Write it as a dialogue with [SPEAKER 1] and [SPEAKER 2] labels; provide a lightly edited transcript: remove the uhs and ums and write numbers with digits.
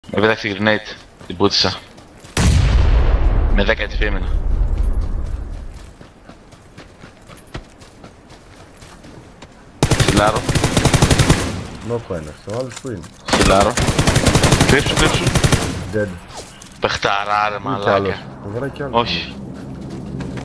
[SPEAKER 1] Με πέταξε grenade, την πούτησα. Με 10 HP έμεινα. Χιλάρω.
[SPEAKER 2] Νόκο ένας, ο άλλος που είναι.
[SPEAKER 1] Χιλάρω. Κρύψου.
[SPEAKER 2] Dead.
[SPEAKER 1] Πεχταρά ρε
[SPEAKER 2] Ή κι άλλος.
[SPEAKER 1] μαλάκα.
[SPEAKER 2] Το βράει κι άλλος.
[SPEAKER 1] Όχι.